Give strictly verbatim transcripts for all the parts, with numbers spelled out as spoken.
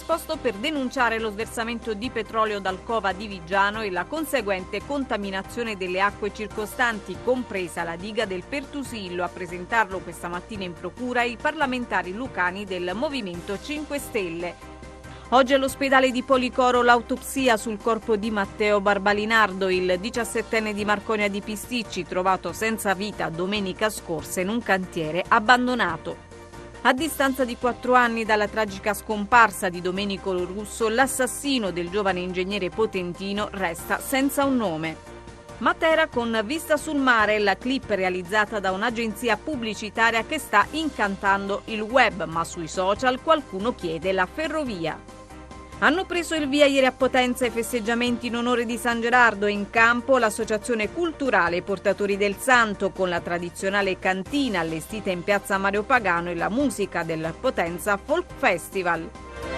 esposto per denunciare lo sversamento di petrolio dal Cova di Viggiano e la conseguente contaminazione delle acque circostanti, compresa la diga del Pertusillo. A presentarlo questa mattina in procura i parlamentari lucani del Movimento cinque Stelle. Oggi all'ospedale di Policoro l'autopsia sul corpo di Matteo Barbalinardo, il diciassettenne di Marconia di Pisticci, trovato senza vita domenica scorsa in un cantiere abbandonato. A distanza di quattro anni dalla tragica scomparsa di Domenico Russo, l'assassino del giovane ingegnere potentino resta senza un nome. Matera con vista sul mare, la clip realizzata da un'agenzia pubblicitaria che sta incantando il web, ma sui social qualcuno chiede la ferrovia. Hanno preso il via ieri a Potenza i festeggiamenti in onore di San Gerardo e in campo l'associazione culturale Portatori del Santo con la tradizionale cantina allestita in piazza Mario Pagano e la musica del Potenza Folk Festival.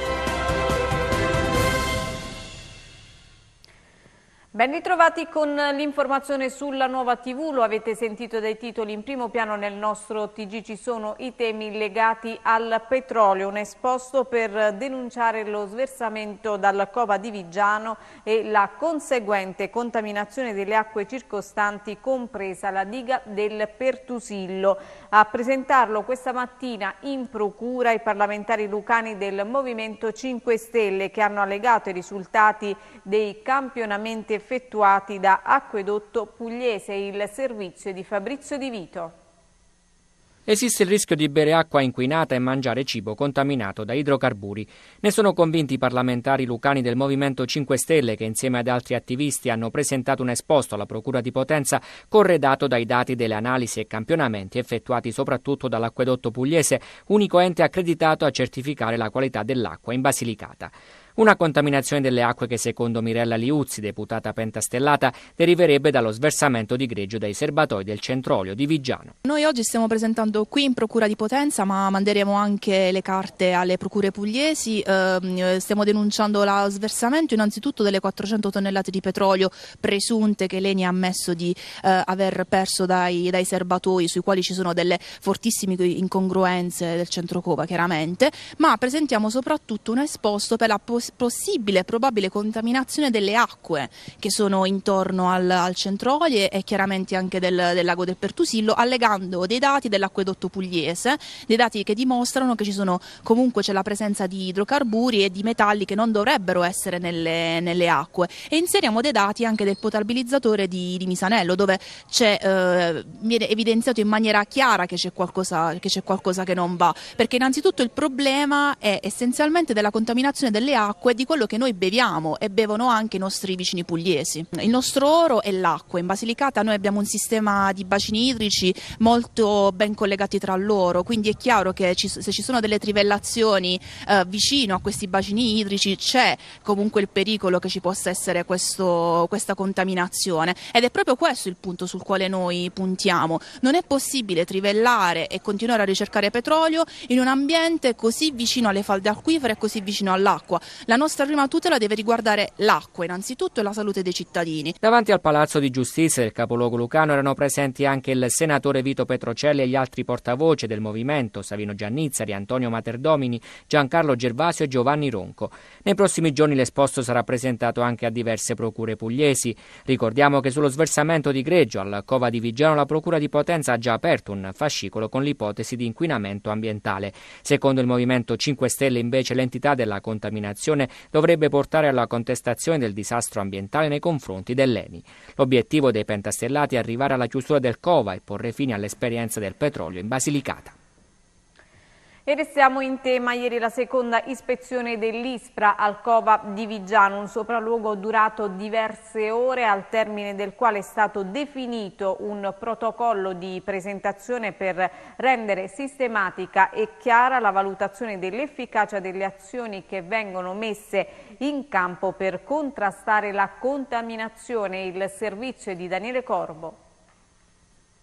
Ben ritrovati con l'informazione sulla Nuova tivù, lo avete sentito dai titoli in primo piano. Nel nostro T G ci sono i temi legati al petrolio, un esposto per denunciare lo sversamento dal Cova di Viggiano e la conseguente contaminazione delle acque circostanti, compresa la diga del Pertusillo. A presentarlo questa mattina in procura i parlamentari lucani del Movimento cinque Stelle che hanno allegato i risultati dei campionamenti effettuati da Acquedotto Pugliese, il servizio di Fabrizio Di Vito. Esiste il rischio di bere acqua inquinata e mangiare cibo contaminato da idrocarburi. Ne sono convinti i parlamentari lucani del Movimento cinque Stelle che insieme ad altri attivisti hanno presentato un esposto alla Procura di Potenza corredato dai dati delle analisi e campionamenti effettuati soprattutto dall'Acquedotto Pugliese, unico ente accreditato a certificare la qualità dell'acqua in Basilicata. Una contaminazione delle acque che secondo Mirella Liuzzi, deputata pentastellata, deriverebbe dallo sversamento di greggio dai serbatoi del Centrolio di Viggiano. Noi oggi stiamo presentando qui in Procura di Potenza, ma manderemo anche le carte alle procure pugliesi. Eh, stiamo denunciando lo sversamento innanzitutto delle quattrocento tonnellate di petrolio presunte che l'Eni ha ammesso di eh, aver perso dai, dai serbatoi, sui quali ci sono delle fortissime incongruenze del centro Cova chiaramente, ma presentiamo soprattutto un esposto per la possibilità possibile e probabile contaminazione delle acque che sono intorno al, al Centrolie e chiaramente anche del, del lago del Pertusillo, allegando dei dati dell'Acquedotto Pugliese, dei dati che dimostrano che ci sono comunque c'è la presenza di idrocarburi e di metalli che non dovrebbero essere nelle, nelle acque, e inseriamo dei dati anche del potabilizzatore di, di Misanello, dove c'è eh, viene evidenziato in maniera chiara che c'è qualcosa, che c'è qualcosa che non va, perché innanzitutto il problema è essenzialmente della contaminazione delle acque e di quello che noi beviamo e bevono anche i nostri vicini pugliesi. Il nostro oro è l'acqua. In Basilicata noi abbiamo un sistema di bacini idrici molto ben collegati tra loro, quindi è chiaro che ci, se ci sono delle trivellazioni eh, vicino a questi bacini idrici c'è comunque il pericolo che ci possa essere questo, questa contaminazione, ed è proprio questo il punto sul quale noi puntiamo. Non è possibile trivellare e continuare a ricercare petrolio in un ambiente così vicino alle falde acquifere e così vicino all'acqua. La nostra prima tutela deve riguardare l'acqua innanzitutto e la salute dei cittadini. Davanti al Palazzo di Giustizia del capoluogo lucano erano presenti anche il senatore Vito Petrocelli e gli altri portavoce del movimento, Savino Giannizzari, Antonio Materdomini, Giancarlo Gervasio e Giovanni Ronco. Nei prossimi giorni l'esposto sarà presentato anche a diverse procure pugliesi. Ricordiamo che sullo sversamento di greggio al Cova di Viggiano la Procura di Potenza ha già aperto un fascicolo con l'ipotesi di inquinamento ambientale. Secondo il Movimento cinque Stelle invece l'entità della contaminazione dovrebbe portare alla contestazione del disastro ambientale nei confronti dell'Eni. L'obiettivo dei pentastellati è arrivare alla chiusura del Cova e porre fine all'esperienza del petrolio in Basilicata. E restiamo in tema. Ieri la seconda ispezione dell'ISPRA al Cova di Viggiano, un sopralluogo durato diverse ore, al termine del quale è stato definito un protocollo di presentazione per rendere sistematica e chiara la valutazione dell'efficacia delle azioni che vengono messe in campo per contrastare la contaminazione. Il servizio di Daniele Corbo.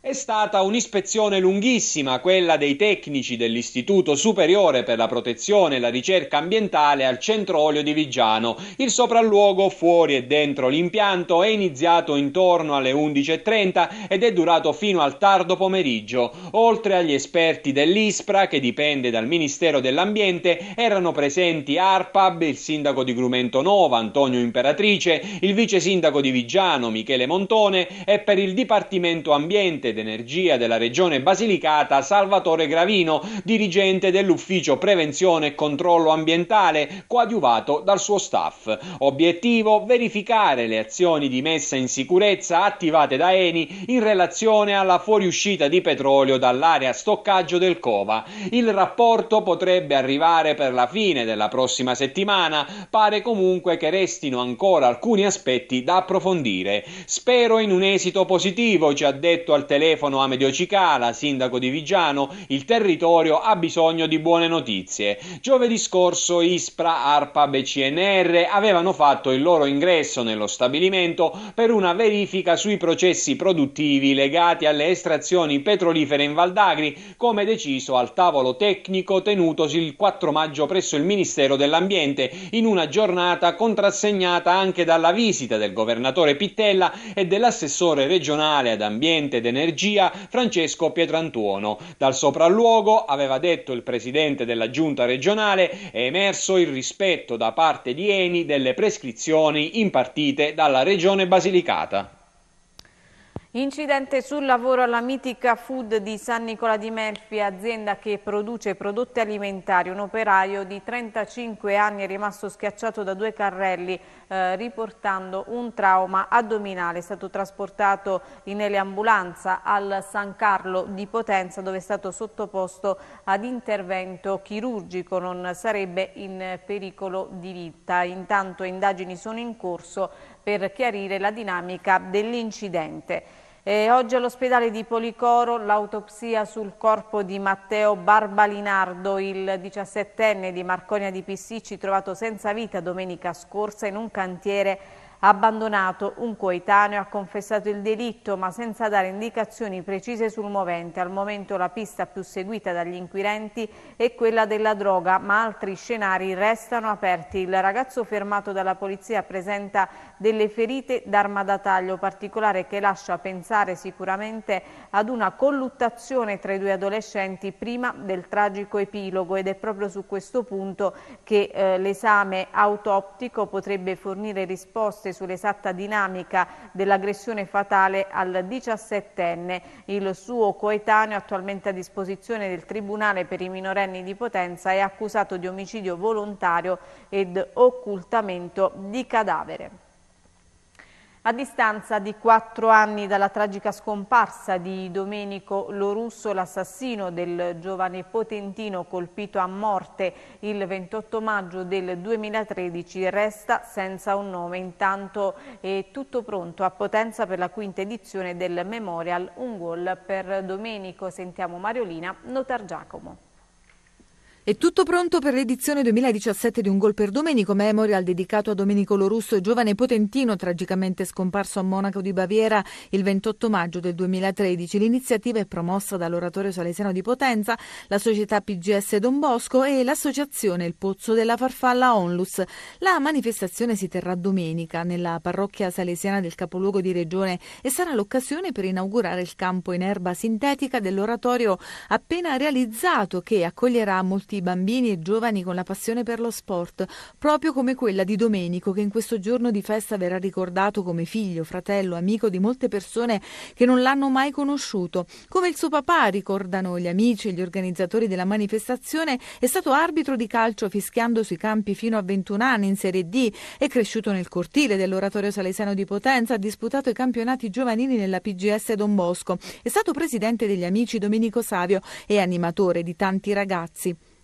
È stata un'ispezione lunghissima, quella dei tecnici dell'Istituto Superiore per la Protezione e la Ricerca Ambientale al Centro Olio di Viggiano. Il sopralluogo fuori e dentro l'impianto è iniziato intorno alle undici e trenta ed è durato fino al tardo pomeriggio. Oltre agli esperti dell'ISPRA, che dipende dal Ministero dell'Ambiente, erano presenti ARPAB, il sindaco di Grumento Nova, Antonio Imperatrice, il vice sindaco di Viggiano, Michele Montone, e per il Dipartimento Ambiente Energia della Regione Basilicata Salvatore Gravino, dirigente dell'Ufficio Prevenzione e Controllo Ambientale, coadiuvato dal suo staff. Obiettivo: verificare le azioni di messa in sicurezza attivate da Eni in relazione alla fuoriuscita di petrolio dall'area stoccaggio del Cova. Il rapporto potrebbe arrivare per la fine della prossima settimana. Pare comunque che restino ancora alcuni aspetti da approfondire. Spero in un esito positivo, ci ha detto al telefono Amedeo Cicala, sindaco di Viggiano. Il territorio ha bisogno di buone notizie. Giovedì scorso ISPRA, ARPAB e C N R avevano fatto il loro ingresso nello stabilimento per una verifica sui processi produttivi legati alle estrazioni petrolifere in Val d'Agri, come deciso al tavolo tecnico tenutosi il quattro maggio presso il Ministero dell'Ambiente, in una giornata contrassegnata anche dalla visita del governatore Pittella e dell'assessore regionale ad ambiente ed energia Francesco Pietrantuono. Dal sopralluogo, aveva detto il presidente della giunta regionale, è emerso il rispetto da parte di Eni delle prescrizioni impartite dalla regione Basilicata. Incidente sul lavoro alla Mitica Food di San Nicola di Melfi, azienda che produce prodotti alimentari. Un operaio di trentacinque anni è rimasto schiacciato da due carrelli eh, riportando un trauma addominale. È stato trasportato in eleambulanza al San Carlo di Potenza, dove è stato sottoposto ad intervento chirurgico. Non sarebbe in pericolo di vita. Intanto indagini sono in corso per chiarire la dinamica dell'incidente. E oggi all'ospedale di Policoro l'autopsia sul corpo di Matteo Barbalinardo, il diciassettenne di Marconia di Pissicci, trovato senza vita domenica scorsa in un cantiere abbandonato. Un coetaneo ha confessato il delitto, ma senza dare indicazioni precise sul movente. Al momento la pista più seguita dagli inquirenti è quella della droga, ma altri scenari restano aperti. Il ragazzo fermato dalla polizia presenta delle ferite d'arma da taglio, particolare che lascia pensare sicuramente ad una colluttazione tra i due adolescenti prima del tragico epilogo, ed è proprio su questo punto che eh, l'esame autoptico potrebbe fornire risposte sull'esatta dinamica dell'aggressione fatale al diciassettenne. Il suo coetaneo, attualmente a disposizione del Tribunale per i minorenni di Potenza, è accusato di omicidio volontario ed occultamento di cadavere. A distanza di quattro anni dalla tragica scomparsa di Domenico Lorusso, l'assassino del giovane potentino colpito a morte il ventotto maggio del duemilatredici, resta senza un nome. Intanto è tutto pronto a Potenza per la quinta edizione del Memorial Un Gol per Domenico. Sentiamo Mariolina Notar Giacomo. È tutto pronto per l'edizione duemiladiciassette di Un Gol per Domenico, Memorial dedicato a Domenico Lorusso, giovane potentino tragicamente scomparso a Monaco di Baviera il ventotto maggio del duemilatredici. L'iniziativa è promossa dall'Oratorio Salesiano di Potenza, la società P G S Don Bosco e l'associazione Il Pozzo della Farfalla Onlus. La manifestazione si terrà domenica nella parrocchia salesiana del capoluogo di regione e sarà l'occasione per inaugurare il campo in erba sintetica dell'oratorio appena realizzato, che accoglierà molti bambini e giovani con la passione per lo sport, proprio come quella di Domenico, che in questo giorno di festa verrà ricordato come figlio, fratello, amico di molte persone che non l'hanno mai conosciuto. Come il suo papà, ricordano gli amici e gli organizzatori della manifestazione, è stato arbitro di calcio fischiando sui campi fino a ventuno anni in Serie D, è cresciuto nel cortile dell'Oratorio Salesiano di Potenza, ha disputato i campionati giovanili nella P G S Don Bosco, è stato presidente degli Amici Domenico Savio e animatore di tanti ragazzi.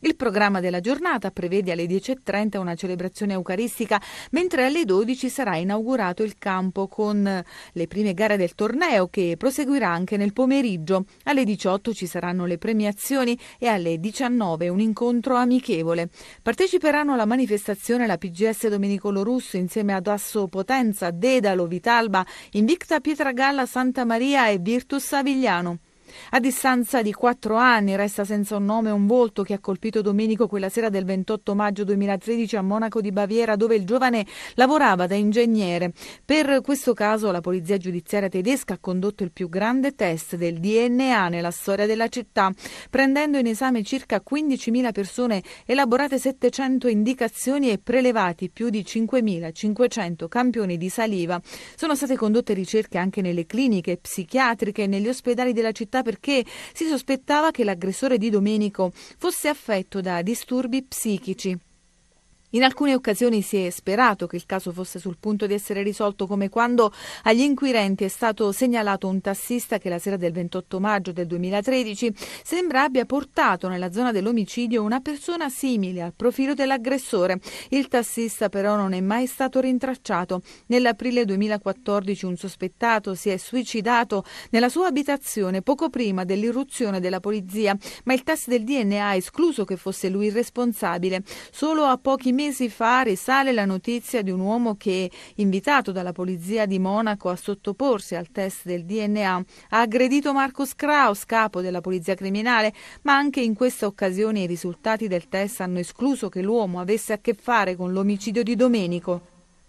Il programma della giornata prevede alle dieci e trenta una celebrazione eucaristica, mentre alle dodici sarà inaugurato il campo con le prime gare del torneo, che proseguirà anche nel pomeriggio. Alle diciotto ci saranno le premiazioni e alle diciannove un incontro amichevole. Parteciperanno alla manifestazione la P G S Domenicolo Russo insieme ad Asso Potenza, Dedalo, Vitalba, Invicta Pietragalla, Santa Maria e Virtus Avigliano. A distanza di quattro anni resta senza un nome un volto che ha colpito Domenico quella sera del ventotto maggio duemilatredici a Monaco di Baviera, dove il giovane lavorava da ingegnere. Per questo caso la polizia giudiziaria tedesca ha condotto il più grande test del D N A nella storia della città, prendendo in esame circa quindicimila persone, elaborate settecento indicazioni e prelevati più di cinquemilacinquecento campioni di saliva. Sono state condotte ricerche anche nelle cliniche psichiatriche e negli ospedali della città, perché si sospettava che l'aggressore di Domenico fosse affetto da disturbi psichici. In alcune occasioni si è sperato che il caso fosse sul punto di essere risolto, come quando agli inquirenti è stato segnalato un tassista che la sera del ventotto maggio del duemilatredici sembra abbia portato nella zona dell'omicidio una persona simile al profilo dell'aggressore. Il tassista però non è mai stato rintracciato. Nell'aprile duemilaquattordici un sospettato si è suicidato nella sua abitazione poco prima dell'irruzione della polizia, ma il test del D N A ha escluso che fosse lui il responsabile. Solo a pochi mesi Mesi fa risale la notizia di un uomo che, invitato dalla polizia di Monaco a sottoporsi al test del D N A, ha aggredito Marcus Kraus, capo della polizia criminale, ma anche in questa occasione i risultati del test hanno escluso che l'uomo avesse a che fare con l'omicidio di Domenico.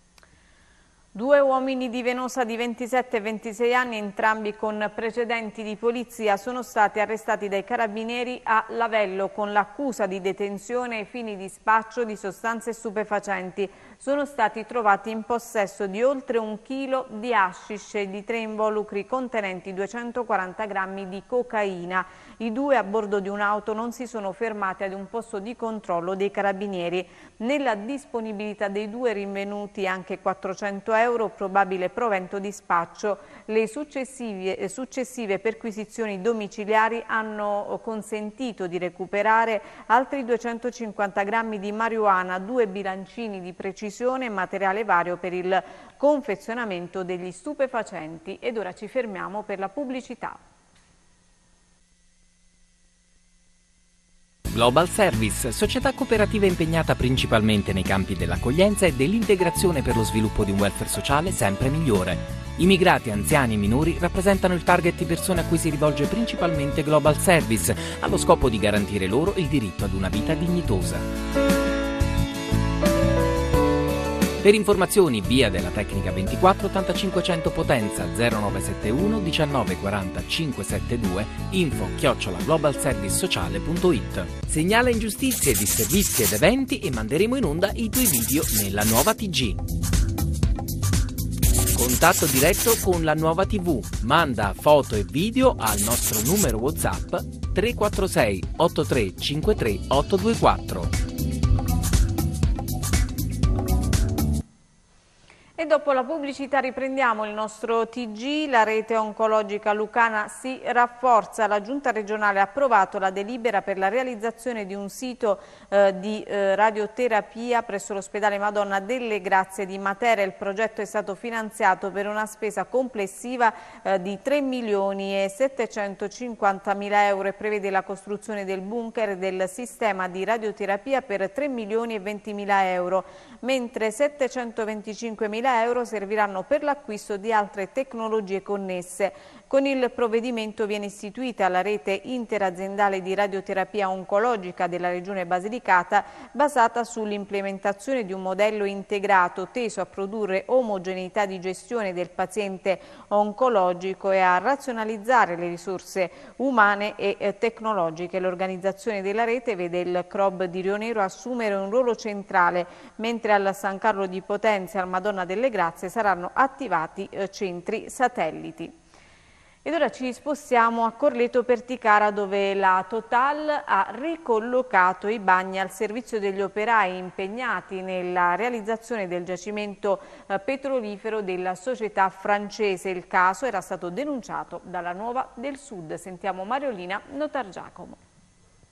Due uomini di Venosa di ventisette e ventisei anni, entrambi con precedenti di polizia, sono stati arrestati dai carabinieri a Lavello con l'accusa di detenzione ai fini di spaccio di sostanze stupefacenti. Sono stati trovati in possesso di oltre un chilo di hashish e di tre involucri contenenti duecentoquaranta grammi di cocaina. I due a bordo di un'auto non si sono fermati ad un posto di controllo dei carabinieri. Nella disponibilità dei due rinvenuti anche quattrocento euro, probabile provento di spaccio. Le successive, successive perquisizioni domiciliari hanno consentito di recuperare altri duecentocinquanta grammi di marijuana, due bilancini di precisione e materiale vario per il confezionamento degli stupefacenti. Ed ora ci fermiamo per la pubblicità. Global Service, società cooperativa impegnata principalmente nei campi dell'accoglienza e dell'integrazione per lo sviluppo di un welfare sociale sempre migliore. Immigrati, anziani e minori rappresentano il target di persone a cui si rivolge principalmente Global Service, allo scopo di garantire loro il diritto ad una vita dignitosa. Per informazioni via della Tecnica ventiquattro ottantacinquecento Potenza zero nove sette uno diciannove quaranta cinquecentosettantadue, info chiocciola globalservicesociale punto it. Segnala ingiustizie, disservizi ed eventi e manderemo in onda i tuoi video nella nuova T G. Contatto diretto con la nuova tivù. Manda foto e video al nostro numero WhatsApp tre quattro sei otto tre cinque tre otto due quattro. E dopo la pubblicità riprendiamo il nostro T G. La rete oncologica lucana si rafforza. La Giunta regionale ha approvato la delibera per la realizzazione di un sito eh, di eh, radioterapia presso l'ospedale Madonna delle Grazie di Matera. Il progetto è stato finanziato per una spesa complessiva eh, di tre milioni e settecentocinquantamila euro e prevede la costruzione del bunker e del sistema di radioterapia per tre milioni e ventimila euro, mentre settecentoventicinquemila euro serviranno per l'acquisto di altre tecnologie connesse. Con il provvedimento viene istituita la rete interaziendale di radioterapia oncologica della Regione Basilicata, basata sull'implementazione di un modello integrato teso a produrre omogeneità di gestione del paziente oncologico e a razionalizzare le risorse umane e tecnologiche. L'organizzazione della rete vede il C R O B di Rionero assumere un ruolo centrale, mentre al San Carlo di Potenza e al Madonna delle Grazie saranno attivati centri satelliti. Ed ora ci spostiamo a Corleto Perticara, dove la Total ha ricollocato i bagni al servizio degli operai impegnati nella realizzazione del giacimento petrolifero della società francese. Il caso era stato denunciato dalla Nuova del Sud. Sentiamo Mariolina Notargiacomo.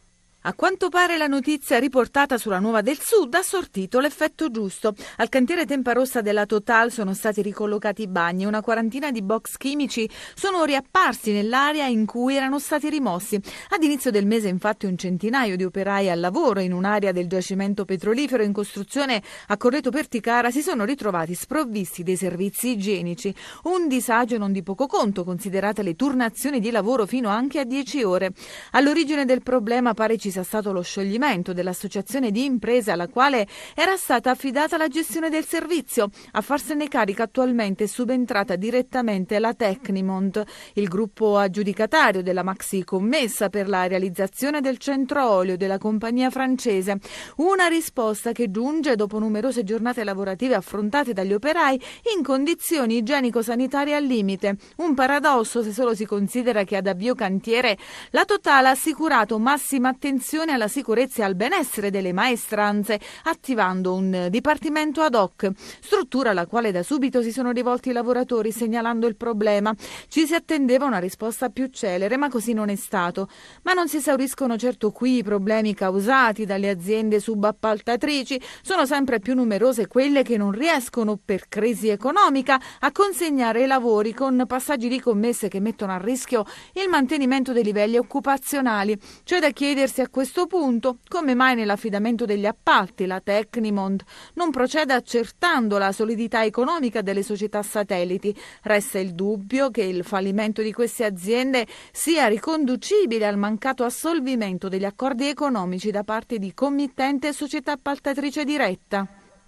A quanto pare la notizia riportata sulla Nuova del Sud ha sortito l'effetto giusto. Al cantiere Tempa Rossa della Total sono stati ricollocati i bagni, una quarantina di box chimici sono riapparsi nell'area in cui erano stati rimossi. Ad inizio del mese infatti un centinaio di operai al lavoro in un'area del giacimento petrolifero in costruzione a Correto Perticara si sono ritrovati sprovvisti dei servizi igienici. Un disagio non di poco conto, considerate le turnazioni di lavoro fino anche a dieci ore. All'origine del problema pare ci sia stato lo scioglimento dell'associazione di imprese alla quale era stata affidata la gestione del servizio. A farsene carico attualmente è subentrata direttamente la Tecnimont, il gruppo aggiudicatario della maxi commessa per la realizzazione del centro olio della compagnia francese. Una risposta che giunge dopo numerose giornate lavorative affrontate dagli operai in condizioni igienico-sanitarie al limite. Un paradosso se solo si considera che ad avvio cantiere la Total ha assicurato massima attenzione alla sicurezza e al benessere delle maestranze, attivando un dipartimento ad hoc, struttura alla quale da subito si sono rivolti i lavoratori segnalando il problema. Ci si attendeva una risposta più celere, ma così non è stato. Ma non si esauriscono certo qui i problemi causati dalle aziende subappaltatrici. Sono sempre più numerose quelle che non riescono, per crisi economica, a consegnare i lavori con passaggi di commesse che mettono a rischio il mantenimento dei livelli occupazionali. C'è da chiedersi a questo punto come mai nell'affidamento degli appalti la Tecnimont non proceda accertando la solidità economica delle società satelliti. Resta il dubbio che il fallimento di queste aziende sia riconducibile al mancato assolvimento degli accordi economici da parte di committente e società appaltatrice diretta.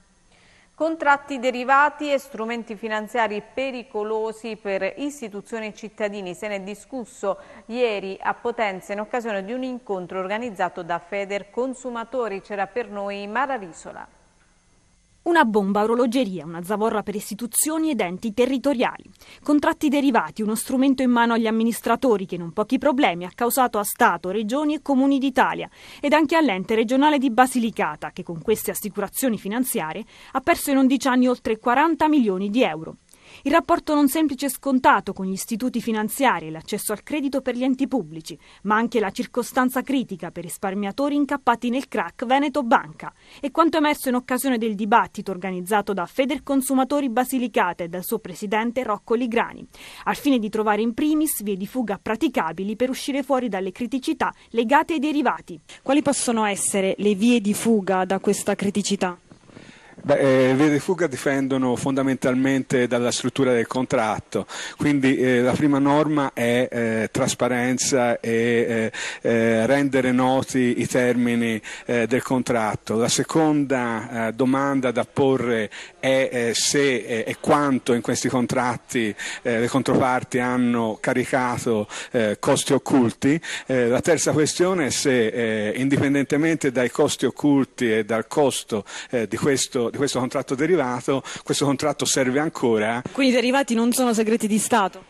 Contratti derivati e strumenti finanziari pericolosi per istituzioni e cittadini. Se ne è discusso ieri a Potenza in occasione di un incontro organizzato da Federconsumatori. C'era per noi Mara Risola. Una bomba a orologeria, una zavorra per istituzioni ed enti territoriali. Contratti derivati, uno strumento in mano agli amministratori che non pochi problemi ha causato a Stato, Regioni e Comuni d'Italia ed anche all'ente regionale di Basilicata che con queste assicurazioni finanziarie ha perso in undici anni oltre quaranta milioni di euro. Il rapporto non semplice e scontato con gli istituti finanziari e l'accesso al credito per gli enti pubblici, ma anche la circostanza critica per risparmiatori incappati nel crack Veneto Banca e quanto emerso in occasione del dibattito organizzato da Federconsumatori Basilicata e dal suo presidente Rocco Ligrani, al fine di trovare in primis vie di fuga praticabili per uscire fuori dalle criticità legate ai derivati. Quali possono essere le vie di fuga da questa criticità? Beh, eh, le vie di fuga dipendono fondamentalmente dalla struttura del contratto, quindi eh, la prima norma è eh, trasparenza e eh, eh, rendere noti i termini eh, del contratto. La seconda eh, domanda da porre è eh, se eh, e quanto in questi contratti eh, le controparti hanno caricato eh, costi occulti. Eh, la terza questione è se eh, indipendentemente dai costi occulti e dal costo eh, di questo di questo contratto derivato, questo contratto serve ancora. Quindi i derivati non sono segreti di Stato?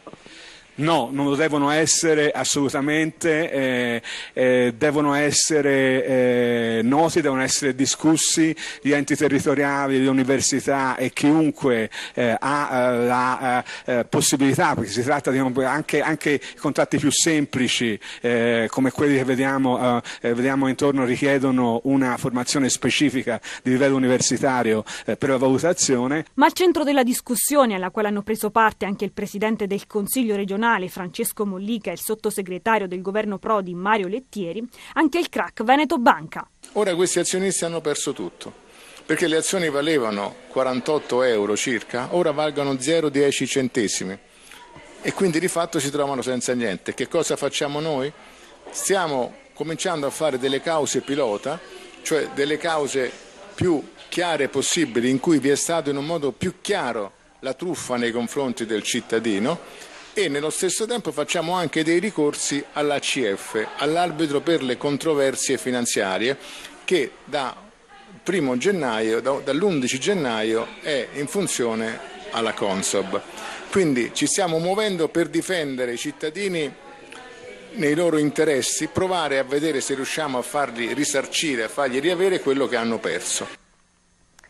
No, non lo devono essere assolutamente, eh, eh, devono essere eh, noti, devono essere discussi, gli enti territoriali, le università e chiunque eh, ha eh, la eh, possibilità, perché si tratta di anche, anche i contratti più semplici eh, come quelli che vediamo, eh, vediamo intorno richiedono una formazione specifica di livello universitario eh, per la valutazione. Ma al centro della discussione, alla quale hanno preso parte anche il Presidente del Consiglio regionale Francesco Mollica e il sottosegretario del governo Prodi Mario Lettieri, anche il crack Veneto Banca. Ora questi azionisti hanno perso tutto, perché le azioni valevano quarantotto euro circa, ora valgono zero virgola dieci centesimi e quindi di fatto si trovano senza niente. Che cosa facciamo noi? Stiamo cominciando a fare delle cause pilota, cioè delle cause più chiare possibili, in cui vi è stato in un modo più chiaro la truffa nei confronti del cittadino, e nello stesso tempo facciamo anche dei ricorsi all'A C F, all'arbitro per le controversie finanziarie, che da primo gennaio, da, dall'undici gennaio è in funzione alla Consob. Quindi ci stiamo muovendo per difendere i cittadini nei loro interessi, provare a vedere se riusciamo a farli risarcire, a fargli riavere quello che hanno perso.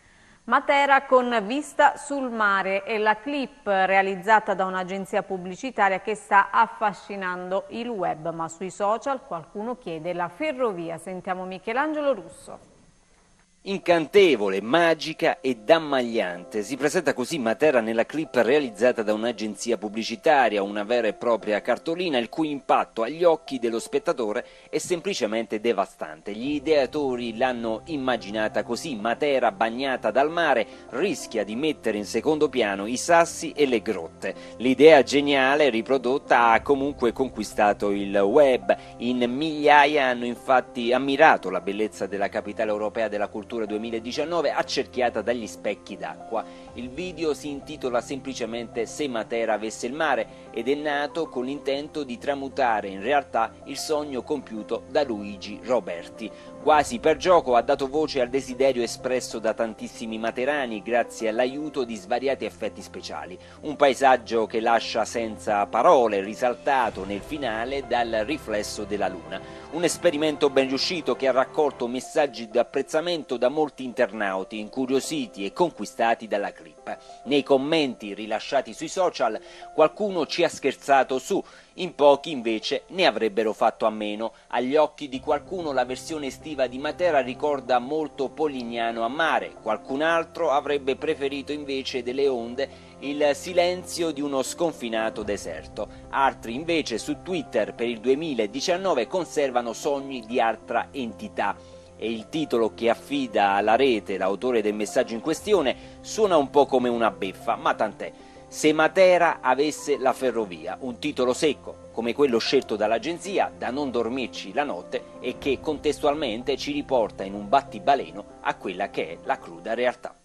Matera con vista sul mare è la clip realizzata da un'agenzia pubblicitaria che sta affascinando il web, ma sui social qualcuno chiede la ferrovia. Sentiamo Michelangelo Russo. Incantevole, magica e dammagliante. Si presenta così Matera nella clip realizzata da un'agenzia pubblicitaria, una vera e propria cartolina il cui impatto agli occhi dello spettatore è semplicemente devastante. Gli ideatori l'hanno immaginata così: Matera bagnata dal mare rischia di mettere in secondo piano i sassi e le grotte. L'idea geniale riprodotta ha comunque conquistato il web. In migliaia hanno infatti ammirato la bellezza della capitale europea della cultura duemiladiciannove accerchiata dagli specchi d'acqua. Il video si intitola semplicemente Se Matera avesse il mare ed è nato con l'intento di tramutare in realtà il sogno compiuto da Luigi Roberti. Quasi per gioco ha dato voce al desiderio espresso da tantissimi materani grazie all'aiuto di svariati effetti speciali. Un paesaggio che lascia senza parole, risaltato nel finale dal riflesso della luna. Un esperimento ben riuscito che ha raccolto messaggi di apprezzamento da molti internauti incuriositi e conquistati dalla clip. Nei commenti rilasciati sui social qualcuno ci ha scherzato su, in pochi invece ne avrebbero fatto a meno. Agli occhi di qualcuno la versione estiva di Matera ricorda molto Polignano a mare, qualcun altro avrebbe preferito invece delle onde il silenzio di uno sconfinato deserto. Altri invece su Twitter per il duemiladiciannove conservano sogni di altra entità. E il titolo che affida alla rete l'autore del messaggio in questione suona un po' come una beffa, ma tant'è. Se Matera avesse la ferrovia, un titolo secco, come quello scelto dall'agenzia, da non dormirci la notte e che contestualmente ci riporta in un battibaleno a quella che è la cruda realtà.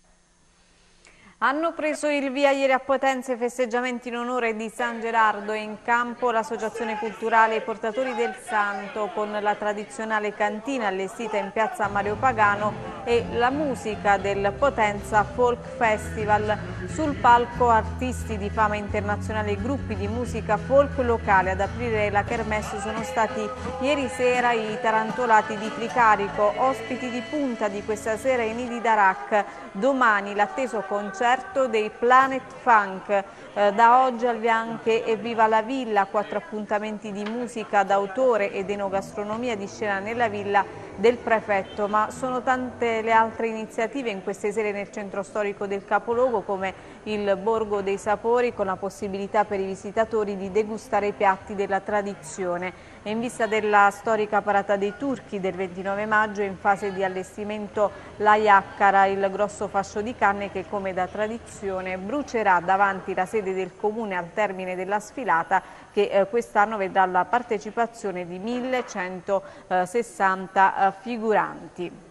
Hanno preso il via ieri a Potenza i festeggiamenti in onore di San Gerardo e in campo l'associazione culturale I Portatori del Santo con la tradizionale cantina allestita in piazza Mario Pagano e la musica del Potenza Folk Festival. Sul palco artisti di fama internazionale e gruppi di musica folk locale. Ad aprire la kermesse sono stati ieri sera i Tarantolati di Tricarico, ospiti di punta di questa sera i Nidi d'Arak. Domani l'atteso concerto dei Planet Funk, eh, da oggi al via anche Evviva la Villa, quattro appuntamenti di musica d'autore ed enogastronomia di scena nella villa del prefetto, ma sono tante le altre iniziative in queste sere nel centro storico del capoluogo come il Borgo dei Sapori con la possibilità per i visitatori di degustare i piatti della tradizione. E in vista della storica parata dei turchi del ventinove maggio è in fase di allestimento la Iaccara, il grosso fascio di carne che come da tradizione brucerà davanti la sede del comune al termine della sfilata che eh, quest'anno vedrà la partecipazione di millecentosessanta eh, figuranti.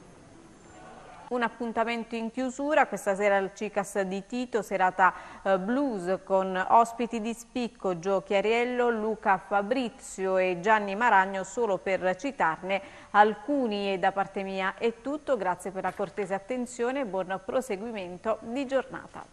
Un appuntamento in chiusura, questa sera al C I C A S di Tito, serata eh, blues con ospiti di spicco Gio Chiariello, Luca Fabrizio e Gianni Maragno, solo per citarne alcuni. E da parte mia è tutto, grazie per la cortese attenzione e buon proseguimento di giornata.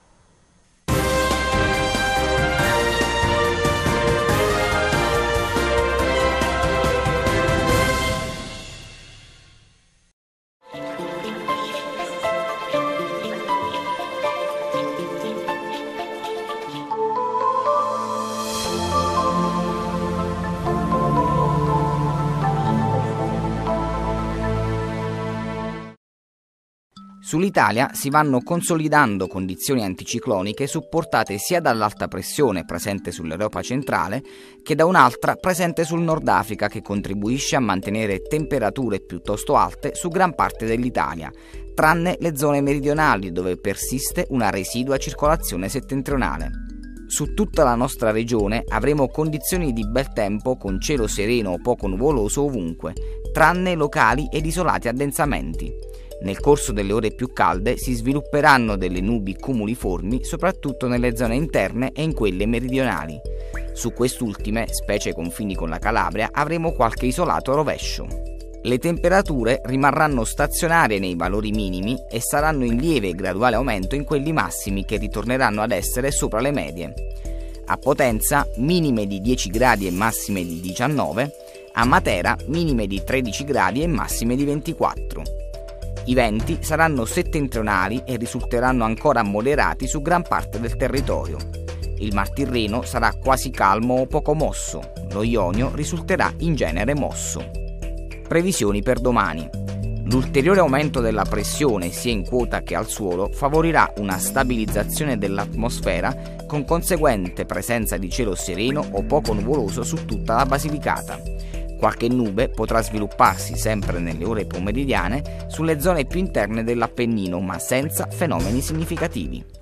Sull'Italia si vanno consolidando condizioni anticicloniche supportate sia dall'alta pressione presente sull'Europa centrale che da un'altra presente sul Nord Africa che contribuisce a mantenere temperature piuttosto alte su gran parte dell'Italia, tranne le zone meridionali dove persiste una residua circolazione settentrionale. Su tutta la nostra regione avremo condizioni di bel tempo con cielo sereno o poco nuvoloso ovunque, tranne locali ed isolati addensamenti. Nel corso delle ore più calde si svilupperanno delle nubi cumuliformi soprattutto nelle zone interne e in quelle meridionali. Su quest'ultime, specie ai confini con la Calabria, avremo qualche isolato rovescio. Le temperature rimarranno stazionarie nei valori minimi e saranno in lieve e graduale aumento in quelli massimi che ritorneranno ad essere sopra le medie. A Potenza minime di dieci gradi e massime di diciannove, a Matera minime di tredici gradi e massime di ventiquattro. I venti saranno settentrionali e risulteranno ancora moderati su gran parte del territorio. Il Mar Tirreno sarà quasi calmo o poco mosso, lo Ionio risulterà in genere mosso. Previsioni per domani. L'ulteriore aumento della pressione sia in quota che al suolo favorirà una stabilizzazione dell'atmosfera con conseguente presenza di cielo sereno o poco nuvoloso su tutta la Basilicata. Qualche nube potrà svilupparsi sempre nelle ore pomeridiane sulle zone più interne dell'Appennino, ma senza fenomeni significativi.